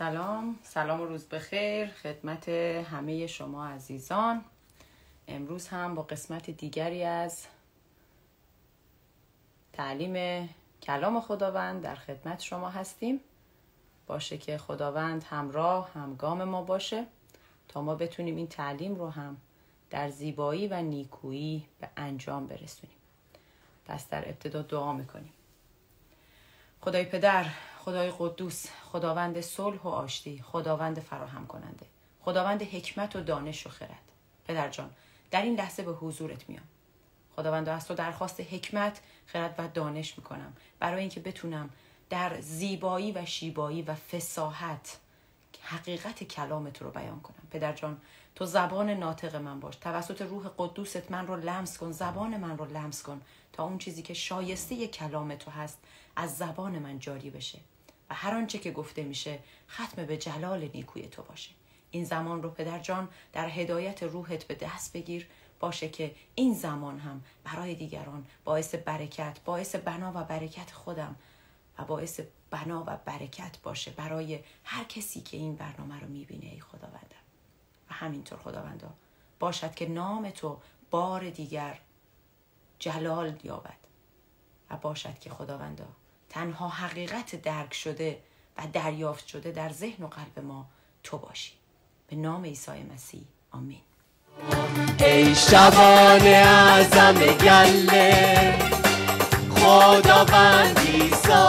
سلام و روز بخیر خدمت همه شما عزیزان. امروز هم با قسمت دیگری از تعلیم کلام خداوند در خدمت شما هستیم. باشه که خداوند همراه همگام ما باشه تا ما بتونیم این تعلیم رو هم در زیبایی و نیکویی به انجام برسونیم. پس در ابتدا دعا میکنیم. خدای پدر، خدای قدوس، خداوند صلح و آشتی، خداوند فراهم کننده، خداوند حکمت و دانش و خرد، پدر جان در این لحظه به حضورت میام. خداوند از تو درخواست حکمت، خرد و دانش میکنم برای اینکه بتونم در زیبایی و شیبایی و فصاحت حقیقت کلامت رو بیان کنم. پدر جان تو زبان ناطق من باش، توسط روح قدوست من رو لمس کن، زبان من رو لمس کن تا اون چیزی که شایسته کلام تو هست از زبان من جاری بشه و هر آنچه که گفته میشه ختم به جلال نیکوی تو باشه. این زمان رو پدر جان در هدایت روحت به دست بگیر، باشه که این زمان هم برای دیگران باعث برکت، باعث بنا و برکت خودم و باعث بنا و برکت باشه برای هر کسی که این برنامه رو میبینه. ای خداوندم و همینطور خداوندا باشد که نام تو بار دیگر جلال یابد و باشد که خداوندا تنها حقیقت درک شده و دریافت شده در ذهن و قلب ما تو باشی. به نام عیسی مسیح آمین. ای شبان اعظم گله خداوند عیسی،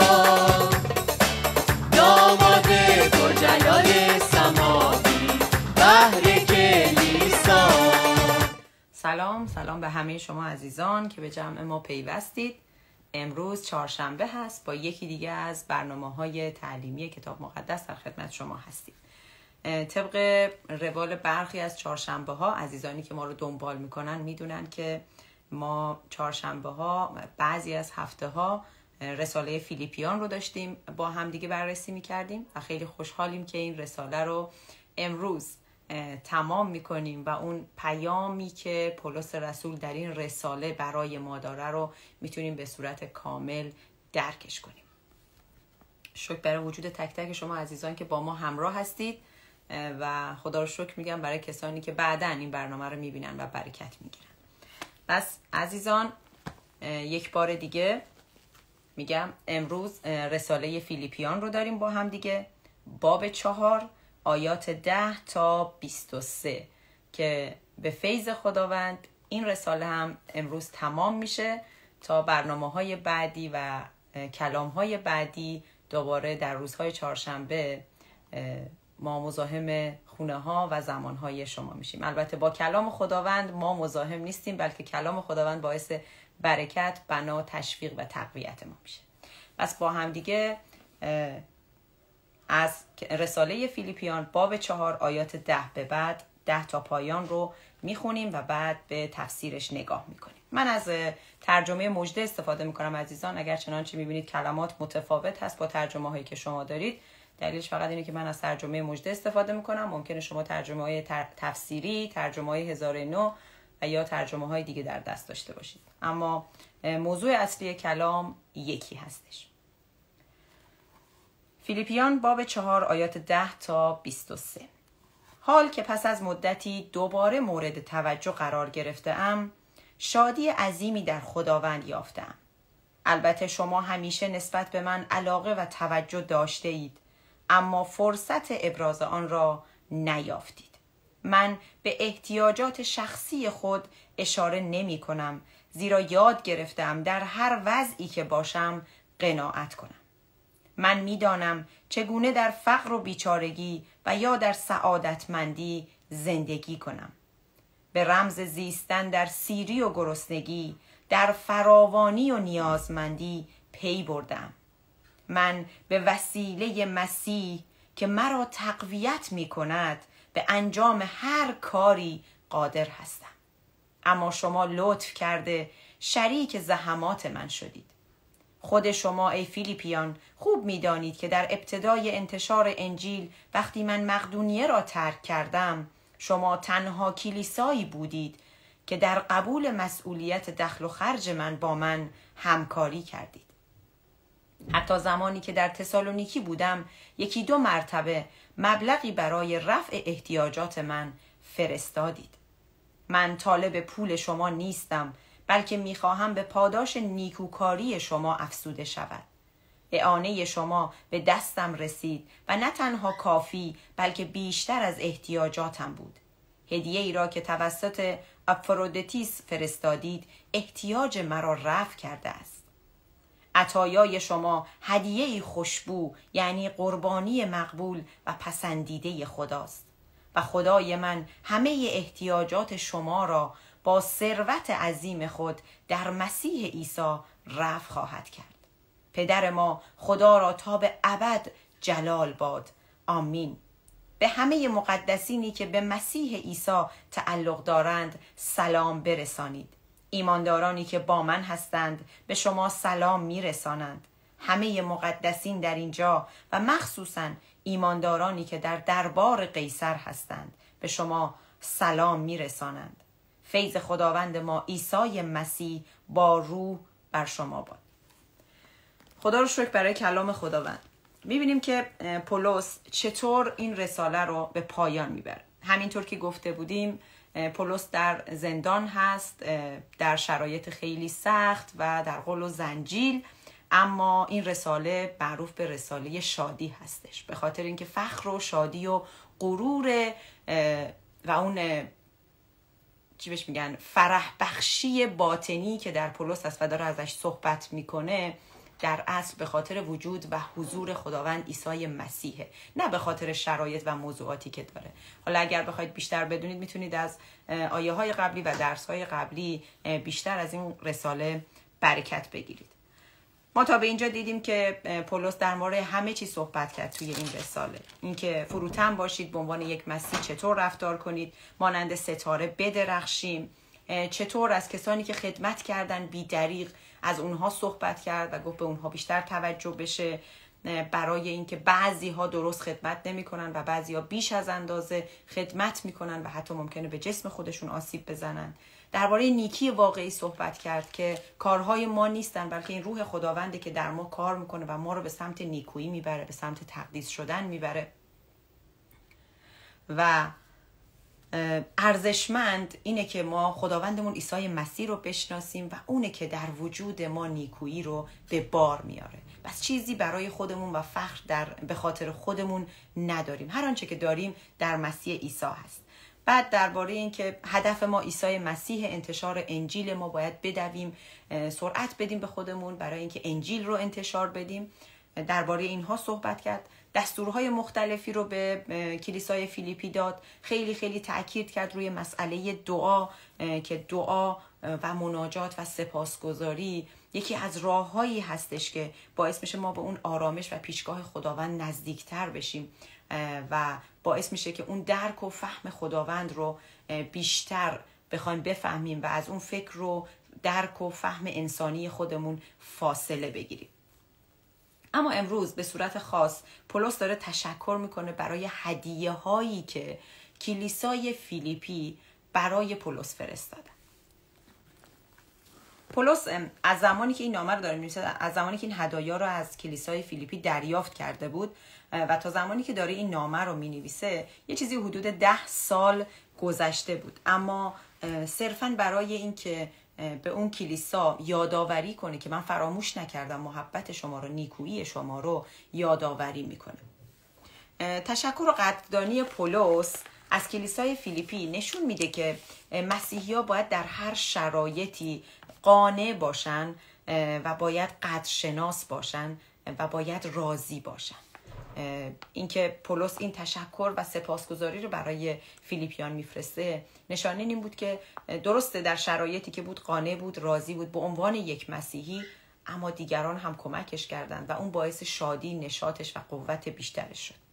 داماد تو جلال سماوی بهر کلیسا. سلام به همه شما عزیزان که به جمع ما پیوستید. امروز چهارشنبه هست، با یکی دیگه از برنامه‌های تعلیمی کتاب مقدس در خدمت شما هستیم. طبق روال برخی از چهارشنبه ها، عزیزانی که ما رو دنبال میکنن میدونن که ما چهارشنبه ها بعضی از هفته ها رساله فیلیپیان رو داشتیم با هم دیگه بررسی میکردیم و خیلی خوشحالیم که این رساله رو امروز تمام میکنیم و اون پیامی که پولس رسول در این رساله برای ما داره رو میتونیم به صورت کامل درکش کنیم. شکر برای وجود تک تک شما عزیزان که با ما همراه هستید و خدا رو شکر میگم برای کسانی که بعداً این برنامه رو میبینن و برکت میگیرن. بس عزیزان یک بار دیگه میگم امروز رساله فیلیپیان رو داریم با هم دیگه، باب 4 آیات 10 تا 23 که به فیض خداوند این رساله هم امروز تمام میشه تا برنامه‌های بعدی و کلام‌های بعدی دوباره در روزهای چهارشنبه ما مزاحم خونه ها و زمان های شما میشیم. البته با کلام خداوند ما مزاحم نیستیم، بلکه کلام خداوند باعث برکت، بنا، تشویق و تقویت ما میشه. پس با هم دیگه از رساله فیلیپیان باب 4 آیات 10 به بعد 10 تا پایان رو میخونیم و بعد به تفسیرش نگاه میکنیم. من از ترجمه مژده استفاده میکنم عزیزان، اگر چنانچه میبینید کلمات متفاوت هست با ترجمه هایی که شما دارید، دلیلش فقط اینه که من از ترجمه مژده استفاده میکنم. ممکنه شما ترجمه های تفسیری، ترجمه های 1009 و یا ترجمه های دیگه در دست داشته باشید، اما موضوع اصلی کلام یکی هستش. فیلیپیان باب 4 آیات 10 تا 23. حال که پس از مدتی دوباره مورد توجه قرار گرفته‌ام، شادی عظیمی در خداوند یافته‌ام. البته شما همیشه نسبت به من علاقه و توجه داشته اید، اما فرصت ابراز آن را نیافتید. من به احتیاجات شخصی خود اشاره نمی کنم، زیرا یاد گرفتم در هر وضعی که باشم قناعت کنم. من می دانم چگونه در فقر و بیچارگی و یا در سعادتمندی زندگی کنم. به رمز زیستن در سیری و گرسنگی، در فراوانی و نیازمندی پی بردم. من به وسیله مسیح که مرا تقویت می کند به انجام هر کاری قادر هستم. اما شما لطف کرده شریک زحمات من شدید. خود شما ای فیلیپیان خوب می دانید که در ابتدای انتشار انجیل وقتی من مقدونیه را ترک کردم، شما تنها کلیسایی بودید که در قبول مسئولیت دخل و خرج من با من همکاری کردید. حتی زمانی که در تسالونیکی بودم 1-2 مرتبه مبلغی برای رفع احتیاجات من فرستادید. من طالب پول شما نیستم، بلکه میخواهم به پاداش نیکوکاری شما افزوده شود. اعانه شما به دستم رسید و نه تنها کافی بلکه بیشتر از احتیاجاتم بود. هدیه ای را که توسط افرودیتیس فرستادید احتیاج مرا رفع کرده است. عطایای شما هدیه‌ای خوشبو، یعنی قربانی مقبول و پسندیده خداست و خدای من همه احتیاجات شما را با ثروت عظیم خود در مسیح عیسی رفع خواهد کرد. پدر ما خدا را تا به ابد جلال باد. آمین. به همه مقدسینی که به مسیح عیسی تعلق دارند سلام برسانید. ایماندارانی که با من هستند به شما سلام میرسانند. همه مقدسین در اینجا و مخصوصاً ایماندارانی که در دربار قیصر هستند به شما سلام میرسانند. فیض خداوند ما عیسی مسیح با روح بر شما باد. خدا رو شکر برای کلام خداوند. میبینیم که پولس چطور این رساله رو به پایان میبره. همینطور که گفته بودیم پولس در زندان هست، در شرایط خیلی سخت و در غل و زنجیل، اما این رساله معروف به رساله شادی هستش، به خاطر اینکه فخر و شادی و غرور و اون چی بهش میگن فرح بخشی باطنی که در پولس هست و داره ازش صحبت میکنه، در اصل به خاطر وجود و حضور خداوند عیسی مسیحه، نه به خاطر شرایط و موضوعاتی که داره. حالا اگر بخواید بیشتر بدونید میتونید از آیه های قبلی و درس های قبلی بیشتر از این رساله برکت بگیرید. ما تا به اینجا دیدیم که پولس در مورد همه چی صحبت کرد توی این رساله. اینکه فروتن باشید، به عنوان یک مسیح چطور رفتار کنید، مانند ستاره بدرخشیم، چطور از کسانی که خدمت کردن بی دریغ از اونها صحبت کرد و گفت به اونها بیشتر توجه بشه، برای اینکه بعضی ها درست خدمت نمی کنن و بعضی ها بیش از اندازه خدمت می کنن و حتی ممکنه به جسم خودشون آسیب بزنن. درباره نیکی واقعی صحبت کرد که کارهای ما نیستن بلکه این روح خداونده که در ما کار میکنه و ما رو به سمت نیکویی میبره، به سمت تقدیس شدن میبره. و ارزشمند اینه که ما خداوندمون عیسی مسیح رو بشناسیم و اونه که در وجود ما نیکویی رو به بار میاره. بس چیزی برای خودمون و فخر به خاطر خودمون نداریم. هر آنچه که داریم در مسیح عیسی هست. بعد درباره این که هدف ما عیسی مسیح، انتشار انجیل، ما باید بدویم، سرعت بدیم به خودمون برای اینکه انجیل رو انتشار بدیم. درباره اینها صحبت کرد. دستورهای مختلفی رو به کلیسای فیلیپی داد. خیلی خیلی تأکید کرد روی مسئله دعا، که دعا و مناجات و سپاسگزاری یکی از راههایی هستش که باعث میشه ما به اون آرامش و پیشگاه خداوند نزدیکتر بشیم و باعث میشه که اون درک و فهم خداوند رو بیشتر بخوایم بفهمیم و از اون فکر رو درک و فهم انسانی خودمون فاصله بگیریم. اما امروز به صورت خاص پولس داره تشکر میکنه برای هدیه هایی که کلیسای فیلیپی برای پولس فرستادن. پولس از زمانی که این نامه رو داره می‌نویسه، از زمانی که این هدایا رو از کلیسای فیلیپی دریافت کرده بود و تا زمانی که داره این نامه رو می‌نویسه یه چیزی حدود 10 سال گذشته بود، اما صرفاً برای این که به اون کلیسا یادآوری کنه که من فراموش نکردم محبت شما رو، نیکویی شما رو یادآوری میکنه. تشکر و قدردانی پولس از کلیسای فیلیپی نشون میده که مسیحی‌ها باید در هر شرایطی قانع باشن و باید قدرشناس باشن و باید راضی باشن. اینکه پولس این تشکر و سپاسگزاری رو برای فیلیپیان میفرسته نشانه این بود که درسته در شرایطی که بود قانع بود، راضی بود به عنوان یک مسیحی، اما دیگران هم کمکش کردند و اون باعث شادی، نشاطش و قوت بیشترش شد.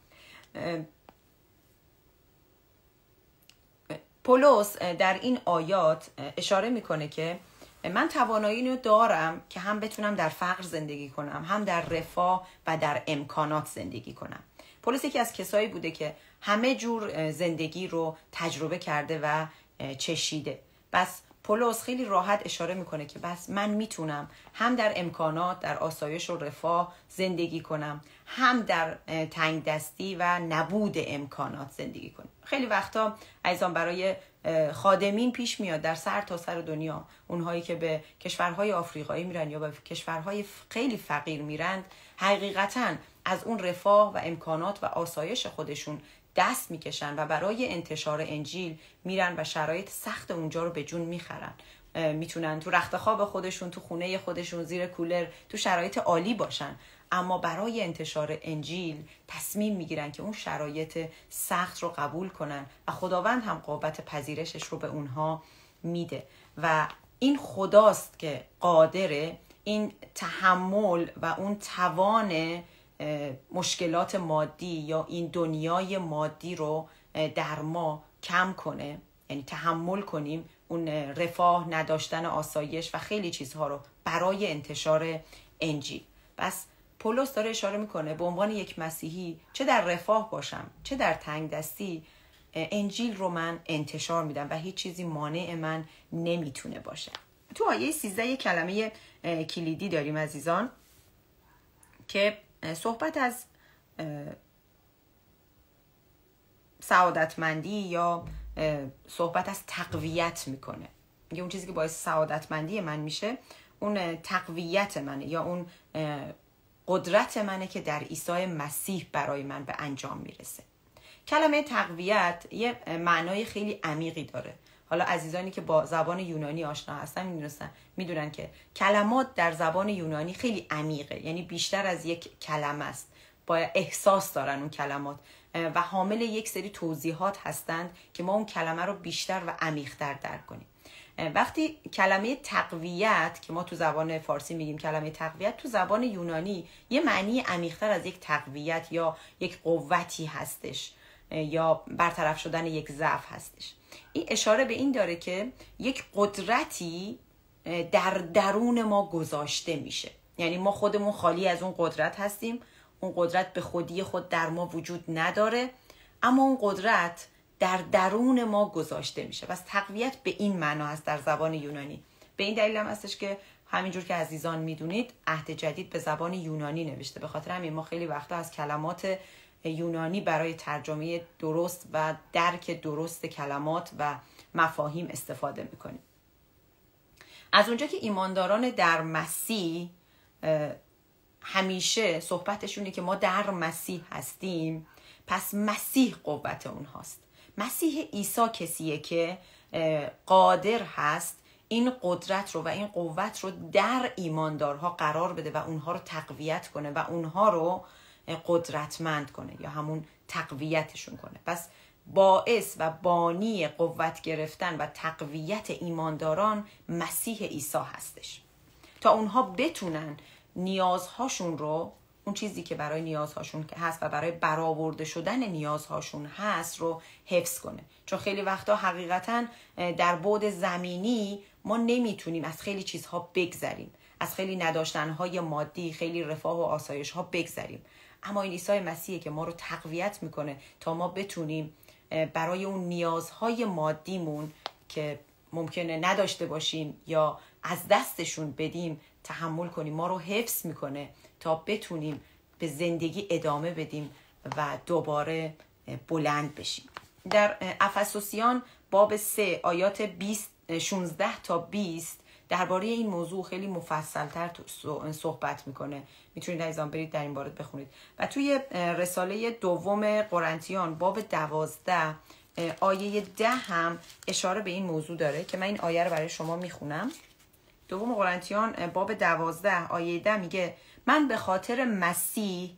پولس در این آیات اشاره میکنه که من توانایی رو دارم که هم بتونم در فقر زندگی کنم، هم در رفاه و در امکانات زندگی کنم. پولس یکی از کسایی بوده که همه جور زندگی رو تجربه کرده و چشیده. بس پولس خیلی راحت اشاره میکنه که بس من میتونم هم در امکانات، در آسایش و رفاه زندگی کنم، هم در تنگ دستی و نبود امکانات زندگی کنم. خیلی وقتا عزیزان برای خادمین پیش میاد در سر تا سر دنیا، اونهایی که به کشورهای آفریقایی میرن یا به کشورهای خیلی فقیر میرند، حقیقتاً از اون رفاه و امکانات و آسایش خودشون دست میکشن و برای انتشار انجیل میرن و شرایط سخت اونجا رو به جون میخرن. میتونن تو رخت خواب خودشون، تو خونه خودشون، زیر کولر، تو شرایط عالی باشن، اما برای انتشار انجیل تصمیم میگیرن که اون شرایط سخت رو قبول کنن و خداوند هم قوت پذیرشش رو به اونها میده. و این خداست که قادره این تحمل و اون توان مشکلات مادی یا این دنیای مادی رو در ما کم کنه، یعنی تحمل کنیم اون رفاه، نداشتن آسایش و خیلی چیزها رو برای انتشار انجیل. بس پولس داره اشاره میکنه به عنوان یک مسیحی چه در رفاه باشم چه در تنگ دستی، انجیل رو من انتشار میدم و هیچ چیزی مانع من نمیتونه باشه. تو آیه 13 یک کلمه کلیدی داریم عزیزان که صحبت از سعادتمندی یا صحبت از تقویت میکنه. میگه اون چیزی که باعث سعادتمندی من میشه اون تقویت منه یا اون قدرت منه که در عیسی مسیح برای من به انجام میرسه. کلمه تقویت یه معنای خیلی عمیقی داره. حالا عزیزانی که با زبان یونانی آشنا هستن میدونن که کلمات در زبان یونانی خیلی عمیقه، یعنی بیشتر از یک کلمه است، با احساس دارن اون کلمات و حامل یک سری توضیحات هستند که ما اون کلمه رو بیشتر و عمیق‌تر درک کنیم. وقتی کلمه تقویت که ما تو زبان فارسی میگیم کلمه تقویت، تو زبان یونانی یه معنی عمیق‌تر از یک تقویت یا یک قوتی هستش یا برطرف شدن یک ضعف هستش. این اشاره به این داره که یک قدرتی در درون ما گذاشته میشه، یعنی ما خودمون خالی از اون قدرت هستیم، اون قدرت به خودی خود در ما وجود نداره، اما اون قدرت در درون ما گذاشته میشه. پس تقویت به این معنا هست در زبان یونانی. به این دلیل هم هستش که همینجور که عزیزان میدونید عهد جدید به زبان یونانی نوشته. به خاطر همین ما خیلی وقتا از کلمات یونانی برای ترجمه درست و درک درست کلمات و مفاهیم استفاده میکنیم. از اونجا که ایمانداران در مسیح همیشه صحبتشونه که ما در مسیح هستیم، پس مسیح قوت اونهاست. مسیح عیسی کسیه که قادر هست این قدرت رو و این قوت رو در ایماندارها قرار بده و اونها رو تقویت کنه و اونها رو قدرتمند کنه یا همون تقویتشون کنه. پس باعث و بانی قوت گرفتن و تقویت ایمانداران مسیح عیسی هستش تا اونها بتونن نیازهاشون رو، اون چیزی که برای نیازهاشون هست و برای برآورده شدن نیازهاشون هست رو حفظ کنه. چون خیلی وقتا حقیقتا در بعد زمینی ما نمیتونیم از خیلی چیزها بگذریم، از خیلی نداشتنهای مادی، خیلی رفاه و آسایش ها بگذریم، اما این عیسی مسیحه که ما رو تقویت میکنه تا ما بتونیم برای اون نیازهای مادیمون که ممکنه نداشته باشیم یا از دستشون بدیم تحمل کنیم، ما رو حفظ میکنه تا بتونیم به زندگی ادامه بدیم و دوباره بلند بشیم. در افسوسیان باب 3 آیات 16 تا 20 درباره این موضوع خیلی مفصل‌تر صحبت میکنه. میتونید عزیزان برید در این باره بخونید. و توی رساله دوم قرنتیان باب 12 آیه 10 هم اشاره به این موضوع داره که من این آیه رو برای شما میخونم. دوم قرنتیان باب 12 آیه 10 میگه من به خاطر مسیح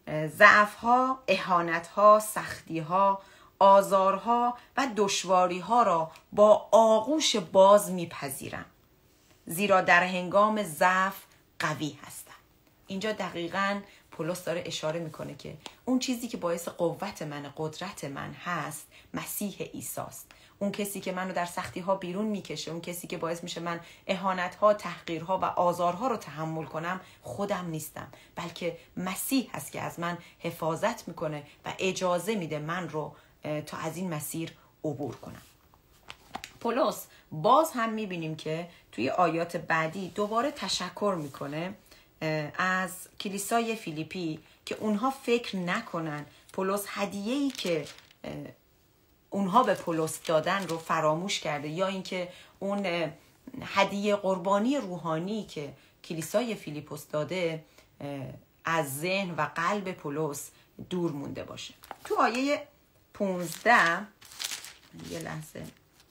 ضعف‌ها، اهانت‌ها، سختی‌ها، آزارها و دشواری‌ها را با آغوش باز میپذیرم، زیرا در هنگام ضعف قوی هستم. اینجا دقیقاً پولس داره اشاره میکنه که اون چیزی که باعث قوت من، قدرت من هست مسیح عیسی است. اون کسی که منو در سختی ها بیرون میکشه، اون کسی که باعث میشه من اهانت ها، تحقیرها و آزارها رو تحمل کنم خودم نیستم، بلکه مسیح هست که از من حفاظت میکنه و اجازه میده من رو تا از این مسیر عبور کنم. پولس باز هم میبینیم که توی آیات بعدی دوباره تشکر میکنه از کلیسای فیلیپی که اونها فکر نکنن پولس هدیه‌ای که اونها به پولس دادن رو فراموش کرده، یا اینکه اون هدیه قربانی روحانی که کلیسای فیلیپوس داده از ذهن و قلب پولس دور مونده باشه. تو آیه 15 یه لحظه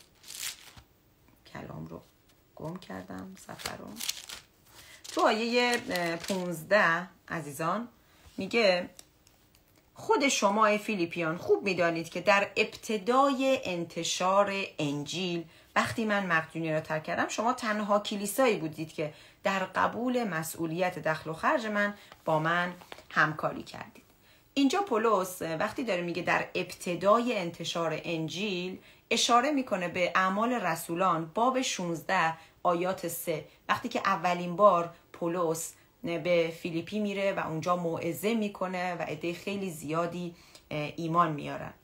کلام رو گم کردم، صفحه رو. تو آیه 15 عزیزان میگه خود شما ای فیلیپیان خوب میدانید که در ابتدای انتشار انجیل وقتی من مقدونیه را ترک کردم شما تنها کلیسایی بودید که در قبول مسئولیت دخل و خرج من با من همکاری کردید. اینجا پولس وقتی داره میگه در ابتدای انتشار انجیل اشاره میکنه به اعمال رسولان باب 16 آیات 3، وقتی که اولین بار پولس به فیلیپی میره و اونجا موعظه میکنه و عده خیلی زیادی ایمان میارن.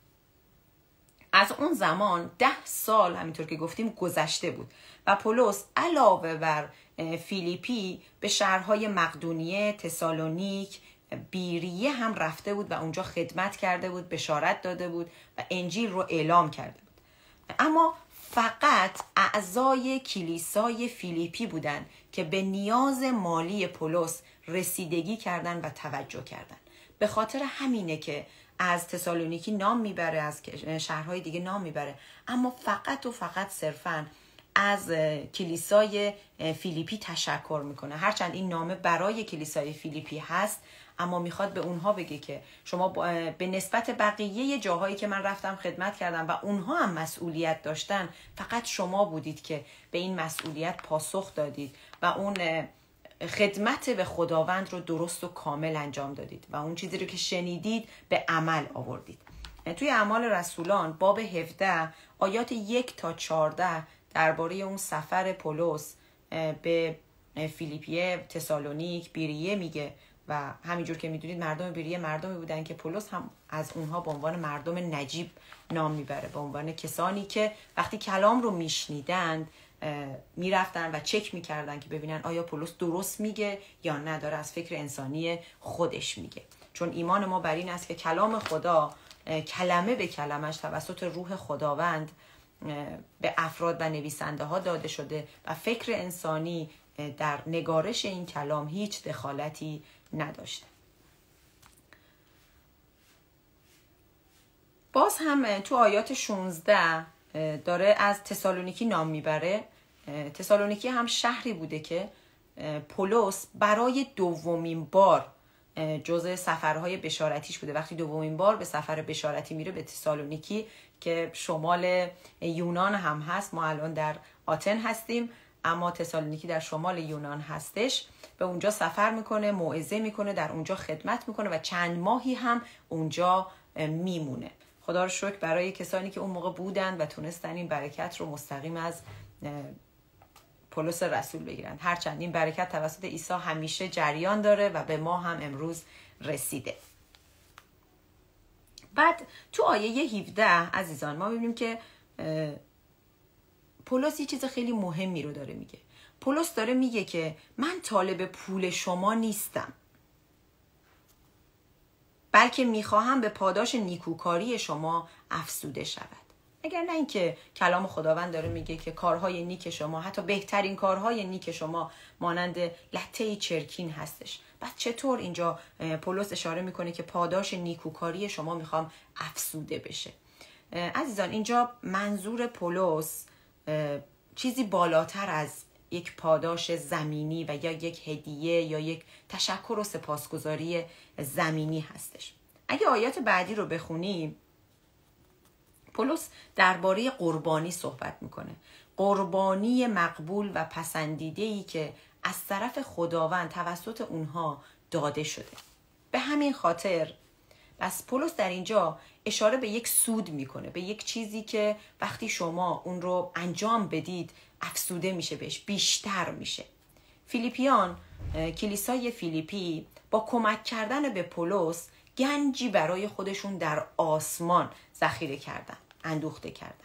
از اون زمان 10 سال همینطور که گفتیم گذشته بود و پولس علاوه بر فیلیپی به شهرهای مقدونیه، تسالونیک، بیریه هم رفته بود و اونجا خدمت کرده بود، بشارت داده بود و انجیل رو اعلام کرده بود. اما فقط اعضای کلیسای فیلیپی بودن که به نیاز مالی پولس رسیدگی کردن و توجه کردن. به خاطر همینه که از تسالونیکی نام میبره، از شهرهای دیگه نام میبره، اما فقط و فقط صرفاً از کلیسای فیلیپی تشکر میکنه. هرچند این نامه برای کلیسای فیلیپی هست، اما میخواد به اونها بگه که شما به نسبت بقیه جاهایی که من رفتم خدمت کردم و اونها هم مسئولیت داشتن، فقط شما بودید که به این مسئولیت پاسخ دادید و اون خدمت به خداوند رو درست و کامل انجام دادید و اون چیزی رو که شنیدید به عمل آوردید. توی اعمال رسولان باب 17 آیات 1 تا 14 درباره اون سفر پولس به فیلیپیه، تسالونیک، بیریه میگه و همینجور که میدونید مردم بیریه مردمی بودن که پولس هم از اونها به عنوان مردم نجیب نام میبره، به عنوان کسانی که وقتی کلام رو میشنیدند میرفتن و چک میکردن که ببینن آیا پولس درست میگه یا نداره از فکر انسانی خودش میگه. چون ایمان ما بر این است که کلام خدا کلمه به کلمش توسط روح خداوند به افراد و نویسنده ها داده شده و فکر انسانی در نگارش این کلام هیچ دخالتی نداشته. باز هم تو آیات 16 داره از تسالونیکی نام میبره. تسالونیکی هم شهری بوده که پولس برای دومین بار جزء سفرهای بشارتیش بوده. وقتی دومین بار به سفر بشارتی میره به تسالونیکی که شمال یونان هم هست، ما الان در آتن هستیم اما تسالونیکی در شمال یونان هستش، به اونجا سفر میکنه، موعظه میکنه، در اونجا خدمت میکنه و چند ماهی هم اونجا میمونه. خدا رو شکر برای کسانی که اون موقع بودن و تونستن این برکت رو مستقیم از پولس رسول بگیرن. هرچند این برکت توسط عیسی همیشه جریان داره و به ما هم امروز رسیده. بعد تو آیه 17 عزیزان ما میبینیم که پولس یه چیز خیلی مهمی رو داره میگه. پولس داره میگه که من طالب پول شما نیستم، بلکه میخواهم به پاداش نیکوکاری شما افزوده شود. اگر نه اینکه کلام خداوند داره میگه که کارهای نیک شما، حتی بهترین کارهای نیک شما مانند لته چرکین هستش، بعد چطور اینجا پولس اشاره میکنه که پاداش نیکوکاری شما میخوام افزوده بشه؟ عزیزان اینجا منظور پولس چیزی بالاتر از یک پاداش زمینی و یا یک هدیه یا یک تشکر و سپاسگزاری زمینی هستش. اگه آیات بعدی رو بخونیم، پولس درباره قربانی صحبت میکنه. قربانی مقبول و پسندیده‌ای که از طرف خداوند توسط اونها داده شده. به همین خاطر پس پولس در اینجا اشاره به یک سود میکنه، به یک چیزی که وقتی شما اون رو انجام بدید افزوده میشه بهش، بیشتر میشه. فیلیپیان، کلیسای فیلیپی با کمک کردن به پولس گنجی برای خودشون در آسمان ذخیره کردن، اندوخته کردن.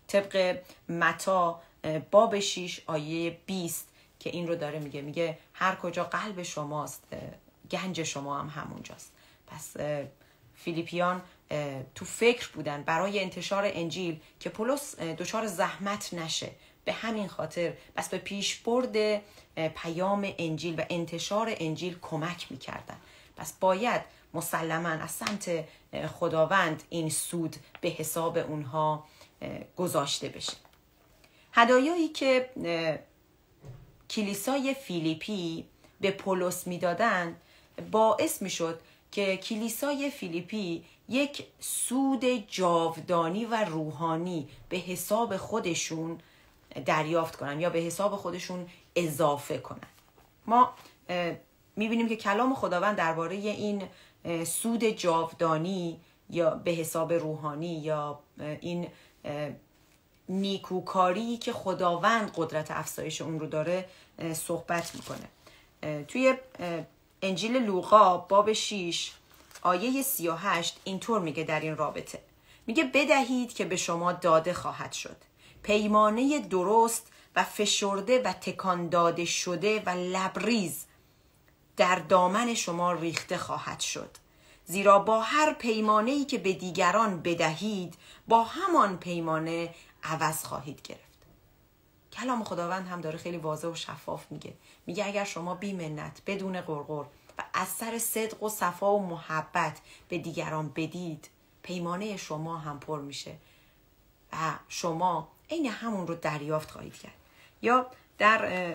طبق متی باب 6 آیه 20 که این رو داره میگه هر کجا قلب شماست گنج شما هم همونجاست. پس فیلیپیان تو فکر بودن برای انتشار انجیل که پولس دچار زحمت نشه. به همین خاطر بس به پیشبرد پیام انجیل و انتشار انجیل کمک میکردن. پس باید مسلماً از سمت خداوند این سود به حساب اونها گذاشته بشه. هدایایی که کلیسای فیلیپی به پولس میدادن باعث میشد که کلیسای فیلیپی یک سود جاودانی و روحانی به حساب خودشون دریافت کنن یا به حساب خودشون اضافه کنن. ما میبینیم که کلام خداوند درباره این سود جاودانی یا به حساب روحانی یا این نیکوکاری که خداوند قدرت افزایش اون رو داره صحبت میکنه. توی انجیل لوقا باب 6 آیه 38 اینطور میگه در این رابطه، میگه بدهید که به شما داده خواهد شد، پیمانه درست و فشرده و تکان داده شده و لبریز در دامن شما ریخته خواهد شد، زیرا با هر پیمانه‌ای که به دیگران بدهید با همان پیمانه عوض خواهید گرفت. کلام خداوند هم داره خیلی واضح و شفاف میگه اگر شما بی منت بدون غرغر و از سر صدق و صفا و محبت به دیگران بدید، پیمانه شما هم پر میشه و شما عین همون رو دریافت خواهید کرد. یا در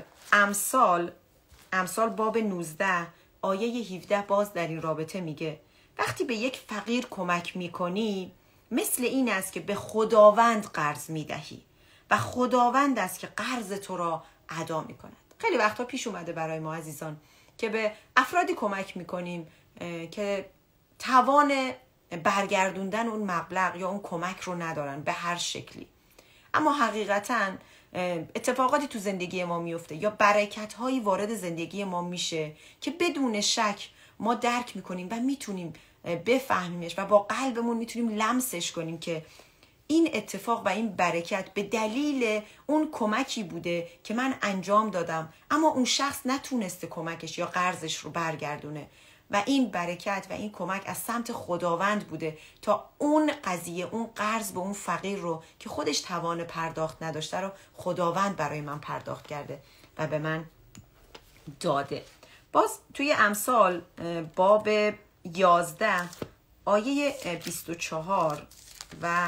امثال باب 19 آیه 17 باز در این رابطه میگه وقتی به یک فقیر کمک میکنی مثل این است که به خداوند قرض میدهی و خداوند است که قرض تو را ادا میکند. خیلی وقتا پیش اومده برای ما عزیزان که به افرادی کمک میکنیم که توان برگردوندن اون مبلغ یا اون کمک رو ندارن به هر شکلی، اما حقیقتاً اتفاقاتی تو زندگی ما میفته یا برکت‌هایی وارد زندگی ما میشه که بدون شک ما درک میکنیم و میتونیم بفهمیمش و با قلبمون میتونیم لمسش کنیم که این اتفاق و این برکت به دلیل اون کمکی بوده که من انجام دادم اما اون شخص نتونسته کمکش یا قرضش رو برگردونه و این برکت و این کمک از سمت خداوند بوده تا اون قضیه، اون قرض به اون فقیر رو که خودش توان پرداخت نداشته رو خداوند برای من پرداخت کرده و به من داده. باز توی امثال باب 11 آیه 24 و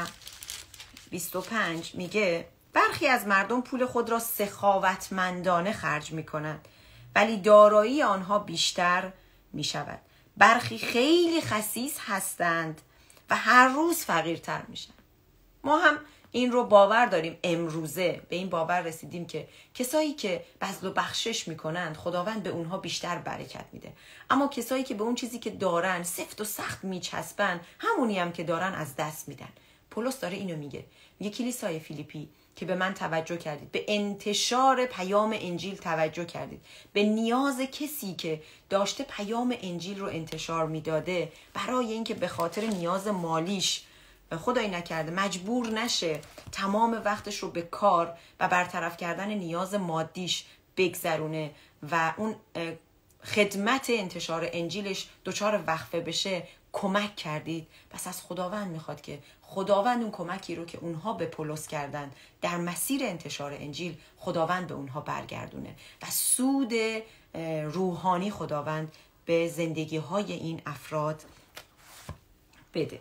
25 میگه برخی از مردم پول خود را سخاوتمندانه خرج میکنند ولی دارایی آنها بیشتر میشود. برخی خیلی خسیس هستند و هر روز فقیرتر میشن. ما هم این رو باور داریم، امروزه به این باور رسیدیم که کسایی که بذل و بخشش میکنند خداوند به اونها بیشتر برکت میده، اما کسایی که به اون چیزی که دارن سفت و سخت میچسبن همونی هم که دارن از دست میدن. پولس داره اینو میگه کلیسای فیلیپی که به من توجه کردید، به انتشار پیام انجیل توجه کردید، به نیاز کسی که داشته پیام انجیل رو انتشار میداده برای اینکه به خاطر نیاز مالیش خدای نکرده مجبور نشه تمام وقتش رو به کار و برطرف کردن نیاز مادیش بگذرونه و اون خدمت انتشار انجیلش دچار وقفه بشه، کمک کردید. پس از خداوند میخواد که خداوند اون کمکی رو که اونها به پولس کردن در مسیر انتشار انجیل خداوند به اونها برگردونه و سود روحانی خداوند به زندگی های این افراد بده.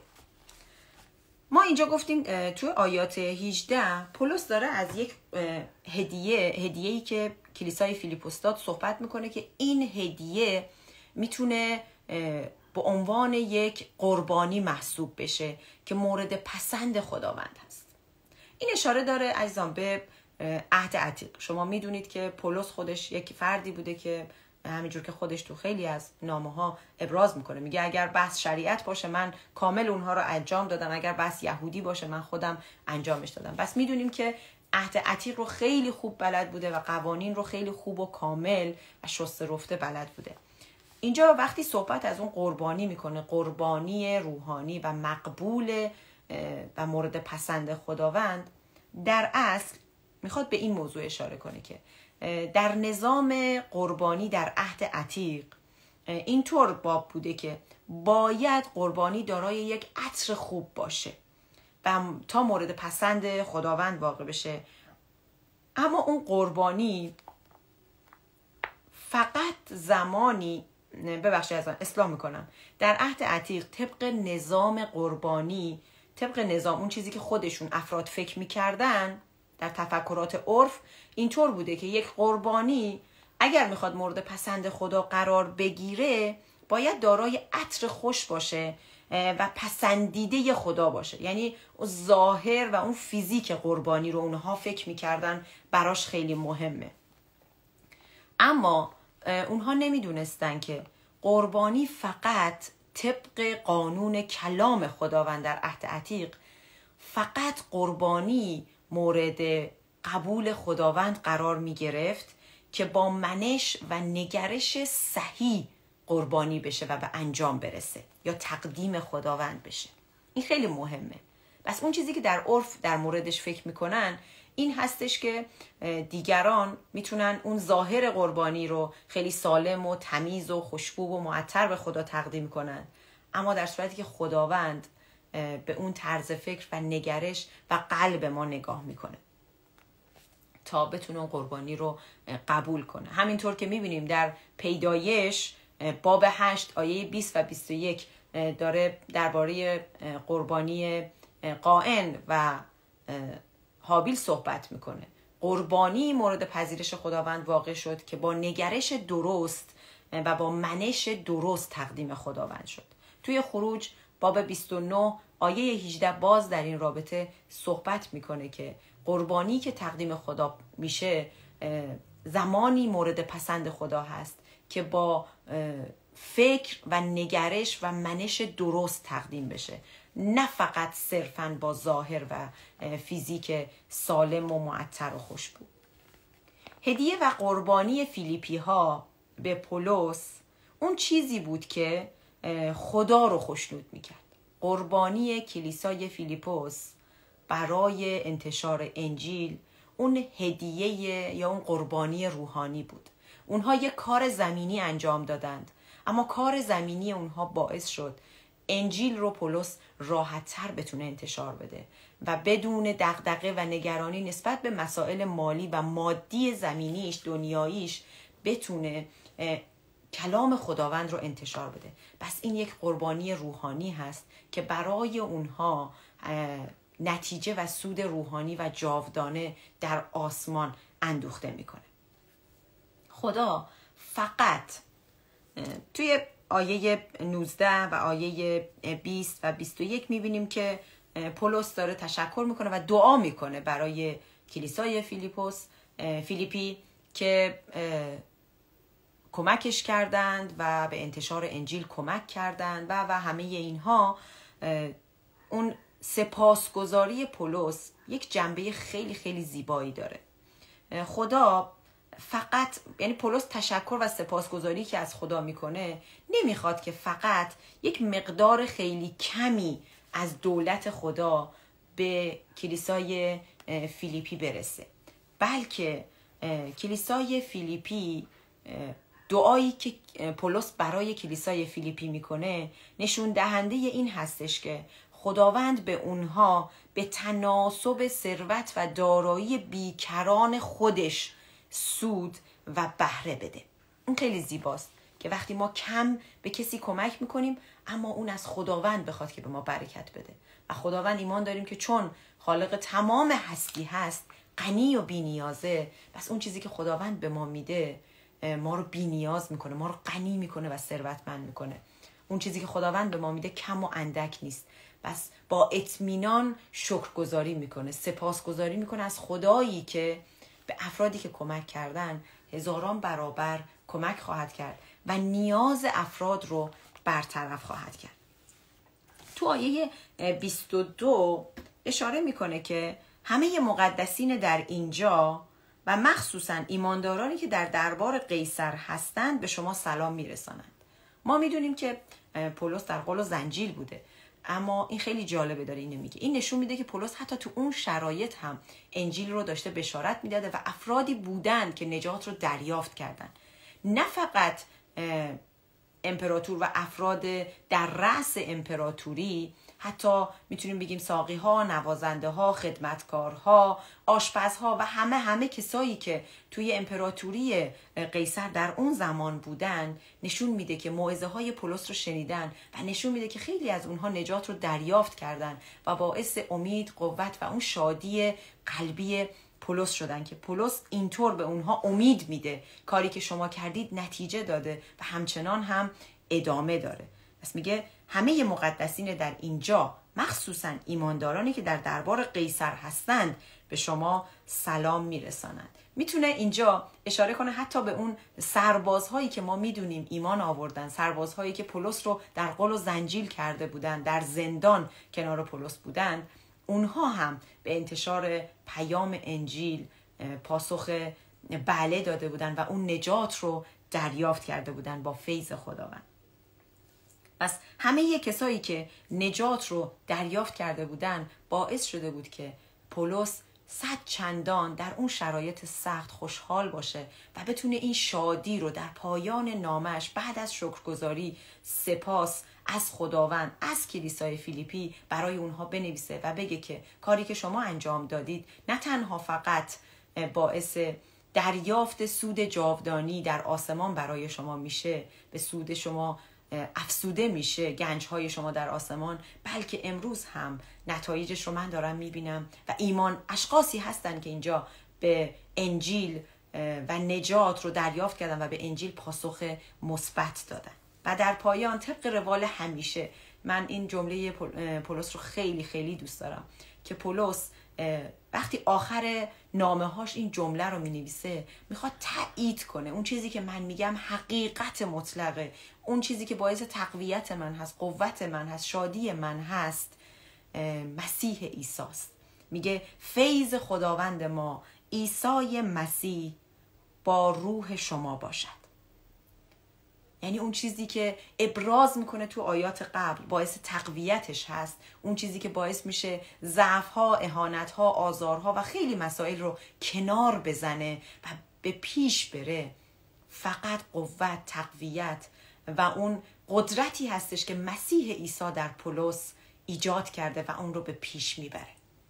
اینجا گفتیم توی آیات 18 پولس داره از یک هدیه‌ای که کلیسای فیلیپوس داد صحبت میکنه که این هدیه میتونه به عنوان یک قربانی محسوب بشه که مورد پسند خداوند هست. این اشاره داره عزیزان به عهد عتیق. شما میدونید که پولس خودش یک فردی بوده که همینجور که خودش تو خیلی از نامه‌ها ابراز میکنه، میگه اگر بحث شریعت باشه من کامل اونها رو انجام دادم، اگر بحث یهودی باشه من خودم انجامش دادم. بس میدونیم که عهد عتیق رو خیلی خوب بلد بوده و قوانین رو خیلی خوب و کامل و شسته رفته بلد بوده. اینجا وقتی صحبت از اون قربانی میکنه، قربانی روحانی و مقبول و مورد پسند خداوند، در اصل میخواد به این موضوع اشاره کنه که در نظام قربانی در عهد عتیق اینطور باب بوده که باید قربانی دارای یک عطر خوب باشه و تا مورد پسند خداوند واقع بشه. اما اون قربانی فقط زمانی اصلاح میکنم در عهد عتیق طبق نظام قربانی، طبق نظام اون چیزی که خودشون افراد فکر میکردن در تفکرات عرف اینطور بوده که یک قربانی اگر میخواد مورد پسند خدا قرار بگیره باید دارای عطر خوش باشه و پسندیده خدا باشه. یعنی ظاهر و اون فیزیک قربانی رو اونها فکر میکردن براش خیلی مهمه. اما اونها نمیدونستن که قربانی فقط طبق قانون کلام خداوند در عهد عتیق فقط قربانی مورد قبول خداوند قرار می گرفت که با منش و نگرش صحیح قربانی بشه و به انجام برسه یا تقدیم خداوند بشه. این خیلی مهمه. بس اون چیزی که در عرف در موردش فکر میکنن این هستش که دیگران میتونن اون ظاهر قربانی رو خیلی سالم و تمیز و خوشبو و معطر به خدا تقدیم کنن، اما در صورتی که خداوند به اون طرز فکر و نگرش و قلب ما نگاه میکنه تا بتونه اون قربانی رو قبول کنه. همینطور که میبینیم در پیدایش باب 8 آیه 20 و 21 داره درباره قربانی قائن و هابیل صحبت میکنه. قربانی مورد پذیرش خداوند واقع شد که با نگرش درست و با منش درست تقدیم خداوند شد. توی خروج باب 29 آیه 18 باز در این رابطه صحبت میکنه که قربانی که تقدیم خدا میشه زمانی مورد پسند خدا هست که با فکر و نگرش و منش درست تقدیم بشه، نه فقط صرفاً با ظاهر و فیزیک سالم و معطر و خوشبو. هدیه و قربانی فیلیپی ها به پولس اون چیزی بود که خدا رو خوشنود میکرد. قربانی کلیسای فیلیپوس برای انتشار انجیل اون هدیه یا اون قربانی روحانی بود. اونها یک کار زمینی انجام دادند، اما کار زمینی اونها باعث شد انجیل رو پولس راحت‌تر بتونه انتشار بده و بدون دغدغه و نگرانی نسبت به مسائل مالی و مادی زمینیش دنیاییش بتونه کلام خداوند رو انتشار بده. بس این یک قربانی روحانی هست که برای اونها نتیجه و سود روحانی و جاودانه در آسمان اندوخته میکنه. خدا فقط توی آیه 19 و آیه 20 و 21 میبینیم که پولس داره تشکر میکنه و دعا میکنه برای کلیسای فیلیپی که کمکش کردند و به انتشار انجیل کمک کردند و همه اینها. اون سپاسگزاری پولس یک جنبه خیلی خیلی زیبایی داره. خدا فقط، یعنی پولس تشکر و سپاسگزاری که از خدا میکنه نمیخواد که فقط یک مقدار خیلی کمی از دولت خدا به کلیسای فیلیپی برسه، بلکه کلیسای فیلیپی دعایی که پولس برای کلیسای فیلیپی میکنه نشون دهنده این هستش که خداوند به اونها به تناسب ثروت و دارایی بیکران خودش سود و بهره بده. اون خیلی زیباست که وقتی ما کم به کسی کمک میکنیم اما اون از خداوند بخواد که به ما برکت بده. و خداوند ایمان داریم که چون خالق تمام هستی هست، غنی و بی نیازه، پس اون چیزی که خداوند به ما میده ما رو بی نیاز میکنه، ما رو غنی میکنه و ثروتمند میکنه. اون چیزی که خداوند به ما میده کم و اندک نیست. پس با اطمینان شکرگزاری میکنه، سپاسگزاری میکنه از خدایی که به افرادی که کمک کردن هزاران برابر کمک خواهد کرد و نیاز افراد رو برطرف خواهد کرد. تو آیه 22 اشاره میکنه که همه مقدسین در اینجا و مخصوصا ایماندارانی که در دربار قیصر هستند به شما سلام میرسانند. ما میدونیم که پولس در قل و زنجیل بوده، اما این خیلی جالبه داره اینو میگه. این نشون میده که پولس حتی تو اون شرایط هم انجیل رو داشته بشارت میداده و افرادی بودن که نجات رو دریافت کردن. نه فقط امپراتور و افراد در رأس امپراتوری، حتی میتونیم بگیم ساقی ها، نوازنده ها، خدمتکارها، آشپزها و همه کسایی که توی امپراتوری قیصر در اون زمان بودن، نشون میده که موعظه های پولس رو شنیدن و نشون میده که خیلی از اونها نجات رو دریافت کردن و باعث امید، قوت و اون شادی قلبی پولس شدن که پولس اینطور به اونها امید میده کاری که شما کردید نتیجه داده و همچنان هم ادامه داره. پس میگه همه مقدسین در اینجا، مخصوصا ایماندارانی که در دربار قیصر هستند، به شما سلام میرسانند. میتونه اینجا اشاره کنه حتی به اون سربازهایی که ما میدونیم ایمان آوردن، سربازهایی که پولس رو در قل و زنجیل کرده بودن، در زندان کنار پولس بودن، اونها هم به انتشار پیام انجیل پاسخ بله داده بودن و اون نجات رو دریافت کرده بودن با فیض خداوند. پس همه کسایی که نجات رو دریافت کرده بودن باعث شده بود که پولس 100 چندان در اون شرایط سخت خوشحال باشه و بتونه این شادی رو در پایان نامش بعد از شکرگزاری، سپاس از خداوند، از کلیسای فیلیپی برای اونها بنویسه و بگه که کاری که شما انجام دادید نه تنها فقط باعث دریافت سود جاودانی در آسمان برای شما میشه، به سود شما افسوده میشه گنجهای شما در آسمان، بلکه امروز هم نتایجش رو من دارم میبینم و ایمان اشخاصی هستن که اینجا به انجیل و نجات رو دریافت کردن و به انجیل پاسخ مثبت دادن. و در پایان طبق روال همیشه، من این جمله پولس رو خیلی خیلی دوست دارم که پولس وقتی آخر نامه هاش این جمله رو می نویسه، میخواد تایید کنه اون چیزی که من میگم حقیقت مطلقه، اون چیزی که باعث تقویت من هست، قوت من هست، شادی من هست، مسیح عیسی است. میگه فیض خداوند ما عیسی مسیح با روح شما باشد. یعنی اون چیزی که ابراز میکنه تو آیات قبل باعث تقویتش هست، اون چیزی که باعث میشه ضعف‌ها، اهانت‌ها، آزارها و خیلی مسائل رو کنار بزنه و به پیش بره، فقط قوت، تقویت و اون قدرتی هستش که مسیح عیسی در پولس ایجاد کرده و اون رو به پیش میبره.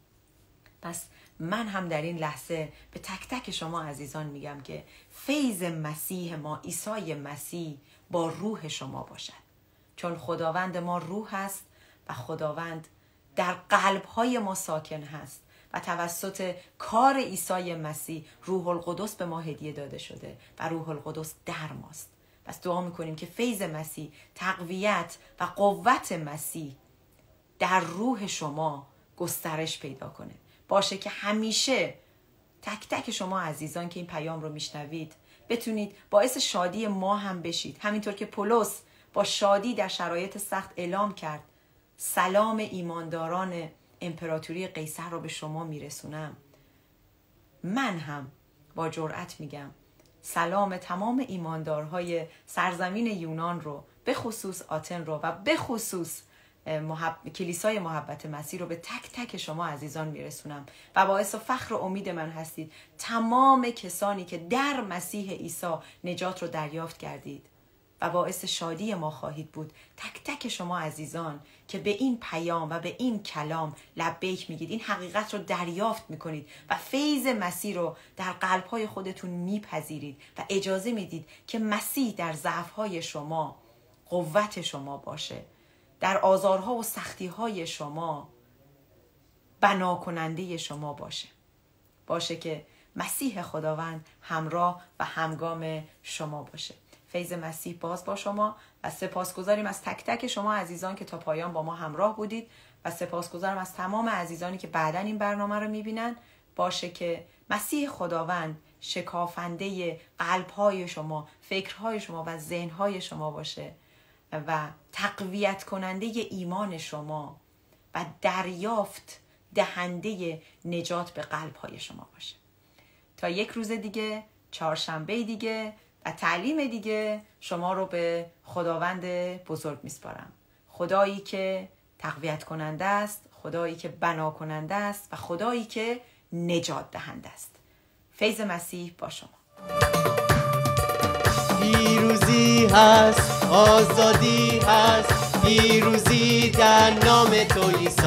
پس من هم در این لحظه به تک تک شما عزیزان میگم که فیض مسیح ما عیسی مسیح با روح شما باشد، چون خداوند ما روح است و خداوند در قلب‌های ما ساکن هست و توسط کار عیسی مسیح روح القدس به ما هدیه داده شده و روح القدس در ماست. پس دعا میکنیم که فیض مسیح، تقویت و قوت مسیح در روح شما گسترش پیدا کنه، باشه که همیشه تک تک شما عزیزان که این پیام رو میشنوید بتونید باعث شادی ما هم بشید، همینطور که پولس با شادی در شرایط سخت اعلام کرد سلام ایمانداران امپراتوری قیصر رو به شما میرسونم. من هم با جرأت میگم سلام تمام ایماندارهای سرزمین یونان رو، به خصوص آتن رو و به خصوص کلیسای محبت مسیح رو به تک تک شما عزیزان میرسونم و باعث فخر و امید من هستید. تمام کسانی که در مسیح عیسی نجات رو دریافت کردید و باعث شادی ما خواهید بود. تک تک شما عزیزان که به این پیام و به این کلام لبیک میگید، این حقیقت رو دریافت میکنید و فیض مسیح رو در قلبهای خودتون میپذیرید و اجازه میدید که مسیح در ضعفهای شما قوت شما باشه، در آزارها و سختیهای شما بنا کننده شما باشه که مسیح خداوند همراه و همگام شما باشه. فیض مسیح باز با شما و سپاسگزاریم از تک تک شما عزیزان که تا پایان با ما همراه بودید و سپاسگزارم از تمام عزیزانی که بعداً این برنامه رو میبینن. باشه که مسیح خداوند شکافنده قلبهای شما، فکرهای شما و ذهنهای شما باشه و تقویت کننده ایمان شما و دریافت دهنده نجات به قلبهای شما باشه. تا یک روز دیگه، چهارشنبه دیگه و تعلیم دیگه، شما رو به خداوند بزرگ میسپارم. خدایی که تقویت کننده است، خدایی که بنا کننده است و خدایی که نجات دهنده است. فیض مسیح با شما. پیروزی هست، آزادی هست، پیروزی در نام تو عیسی.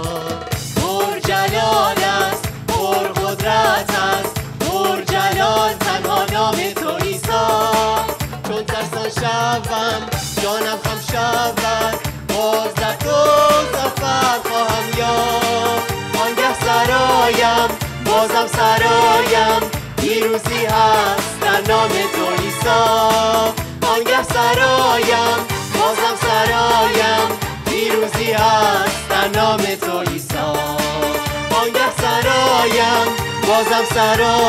پرجلال است، پرقدرت است، پرجلال تنها نام تو عیسی. چون ترسان شوم جانم خم شود، باز در تو ظفر خواهم یافت. آنگه سرایم بازم سرایم، پیروزی هست در نام تو عیسی. آنگه سرایم بازم سرایم، پیروزی هست در نام تو عیسی. آنگه سرایم بازم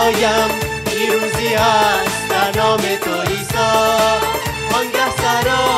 سرایم، پیروزی هست در نام تو عیسی. آنگه سرایم